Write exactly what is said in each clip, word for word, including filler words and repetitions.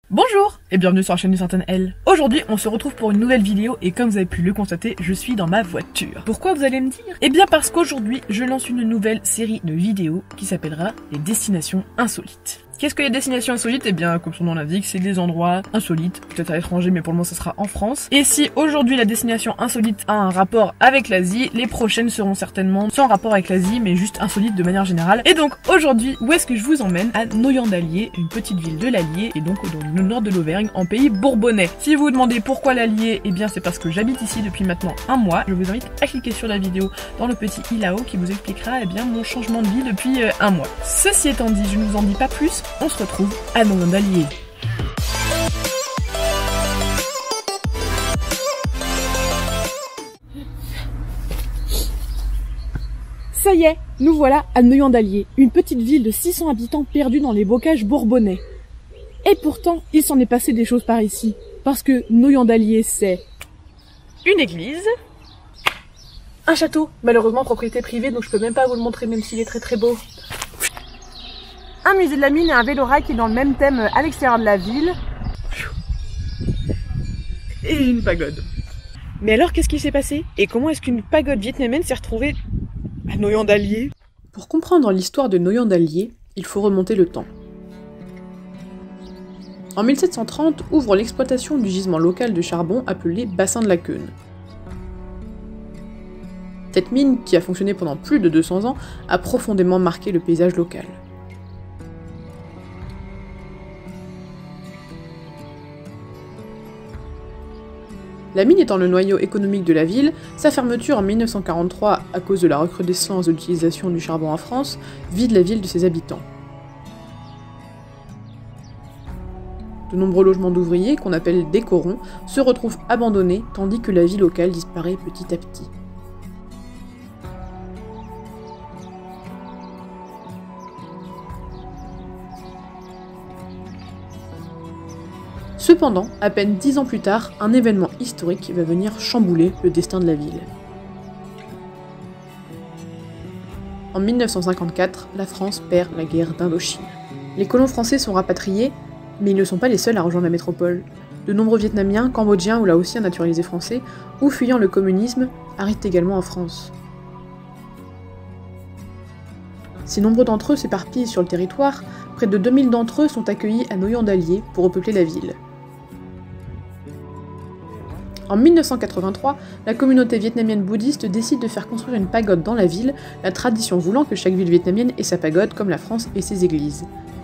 Bonjour et bienvenue sur la chaîne de Certaine Elle. Aujourd'hui, on se retrouve pour une nouvelle vidéo et comme vous avez pu le constater, je suis dans ma voiture. Pourquoi vous allez me dire? Eh bien parce qu'aujourd'hui, je lance une nouvelle série de vidéos qui s'appellera les destinations insolites. Qu'est-ce que les destinations insolites? Eh bien, comme son nom l'indique, c'est des endroits insolites, peut-être à l'étranger, mais pour le moment, ça sera en France. Et si aujourd'hui la destination insolite a un rapport avec l'Asie, les prochaines seront certainement sans rapport avec l'Asie, mais juste insolites de manière générale. Et donc, aujourd'hui, où est-ce que je vous emmène? À Noyant-d'Allier, une petite ville de l'Allier, et donc dans le nord de l'Auvergne, en pays bourbonnais. Si vous vous demandez pourquoi l'Allier, eh bien, c'est parce que j'habite ici depuis maintenant un mois. Je vous invite à cliquer sur la vidéo dans le petit i là-haut qui vous expliquera, eh bien, mon changement de vie depuis euh, un mois. Ceci étant dit, je ne vous en dis pas plus. On se retrouve à Noyant-d'Allier. Ça y est, nous voilà à Noyant-d'Allier, une petite ville de six cents habitants perdue dans les bocages bourbonnais. Et pourtant, il s'en est passé des choses par ici, parce que Noyant-d'Allier, c'est une église, un château, malheureusement propriété privée, donc je peux même pas vous le montrer même s'il est très très beau. Un musée de la mine et un vélorail qui est dans le même thème à l'extérieur de la ville. Et une pagode. Mais alors, qu'est-ce qui s'est passé? Et comment est-ce qu'une pagode vietnamienne s'est retrouvée à Noyant-d'Allier? Pour comprendre l'histoire de Noyant-d'Allier, il faut remonter le temps. En mille sept cent trente, ouvre l'exploitation du gisement local de charbon appelé Bassin de la Queune. Cette mine, qui a fonctionné pendant plus de deux cents ans, a profondément marqué le paysage local. La mine étant le noyau économique de la ville, sa fermeture en mille neuf cent quarante-trois à cause de la recrudescence de l'utilisation du charbon en France vide la ville de ses habitants. De nombreux logements d'ouvriers, qu'on appelle des corons, se retrouvent abandonnés tandis que la vie locale disparaît petit à petit. Cependant, à peine dix ans plus tard, un événement historique va venir chambouler le destin de la ville. En mille neuf cent cinquante-quatre, la France perd la guerre d'Indochine. Les colons français sont rapatriés, mais ils ne sont pas les seuls à rejoindre la métropole. De nombreux Vietnamiens, Cambodgiens ou Laotiens naturalisés français, ou fuyant le communisme, arrivent également en France. Si nombreux d'entre eux s'éparpillent sur le territoire, près de deux mille d'entre eux sont accueillis à Noyant-d'Allier pour repeupler la ville. En mille neuf cent quatre-vingt-trois, la communauté vietnamienne bouddhiste décide de faire construire une pagode dans la ville, la tradition voulant que chaque ville vietnamienne ait sa pagode comme la France et ses églises.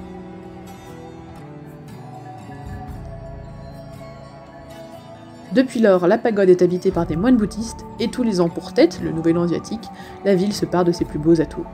Depuis lors, la pagode est habitée par des moines bouddhistes, et tous les ans pour Tết, le nouvel an asiatique, la ville se pare de ses plus beaux atours.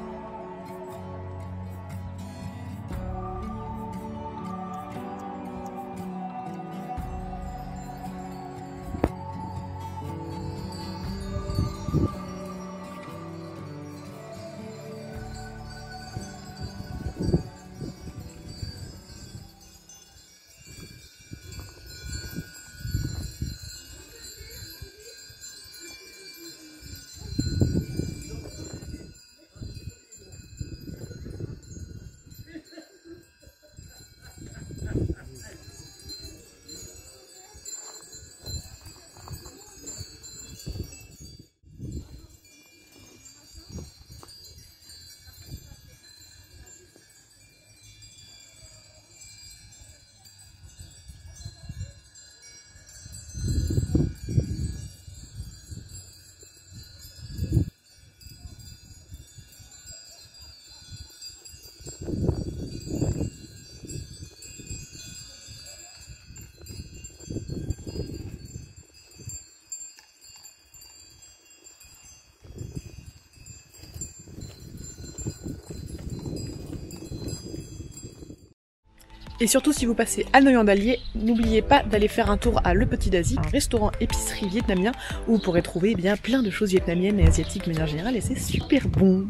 Et surtout, si vous passez à Noyant-d'Allier, n'oubliez pas d'aller faire un tour à Le Petit d'Asie, un restaurant épicerie vietnamien où vous pourrez trouver eh bien plein de choses vietnamiennes et asiatiques de manière générale et c'est super bon.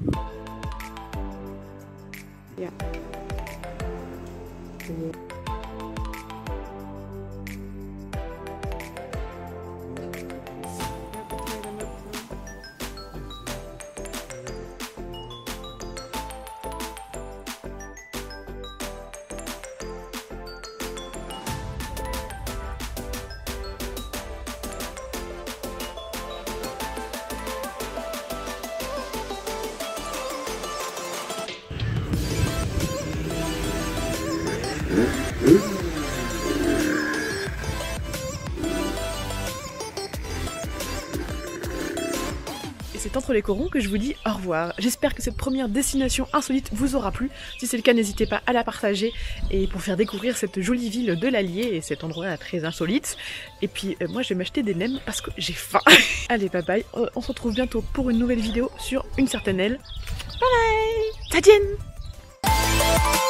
Yeah. Et c'est entre les corons que je vous dis au revoir. J'espère que cette première destination insolite vous aura plu. Si c'est le cas, n'hésitez pas à la partager et pour faire découvrir cette jolie ville de l'Allier et cet endroit très insolite. Et puis euh, moi je vais m'acheter des nems parce que j'ai faim. Allez, bye bye, on se retrouve bientôt pour une nouvelle vidéo sur une certaine aile. Bye bye, 再见